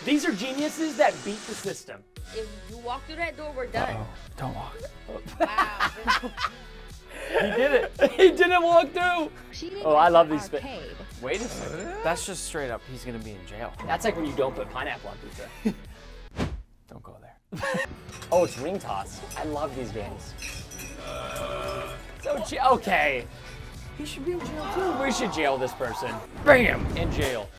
These are geniuses that beat the system. If you walk through that door, we're done. Don't walk. Wow. He did it. He didn't walk through. Oh, I love these. Wait a second. That's just straight up, he's gonna be in jail. That's like when you don't put pineapple on pizza. Don't go there. Oh, it's ring toss. I love these games. So, okay. He should be in jail too. We should jail this person. Bam! In jail.